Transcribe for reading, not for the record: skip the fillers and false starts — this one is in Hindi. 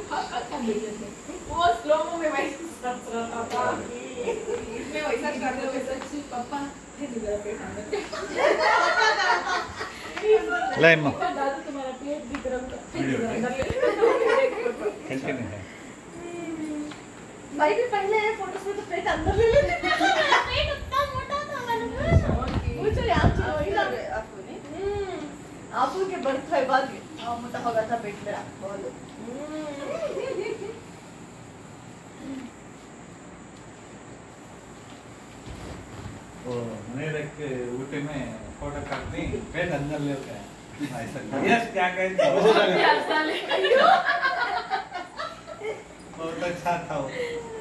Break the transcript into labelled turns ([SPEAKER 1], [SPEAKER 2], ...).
[SPEAKER 1] वो स्लो मो में वैसे हंस रहा था इसमें वैसा कर दो वैसा पापा
[SPEAKER 2] लाइन में
[SPEAKER 1] दादू तुम्हारा पेट दिख रहा है भाई भी पहले फोटोज में तो पेट अंदर ले लेते थे पेट उतना मोटा था मैंने पूछो यार वही ना आपको नहीं आपको के बर्थ है बाद मोटा हो गया था पेट मेरा बोलो
[SPEAKER 2] वो मेरे के ऊटी में फोटो काटनी पेट अंदर ले गया ऐसा यस क्या कहते बहुत अच्छा था वो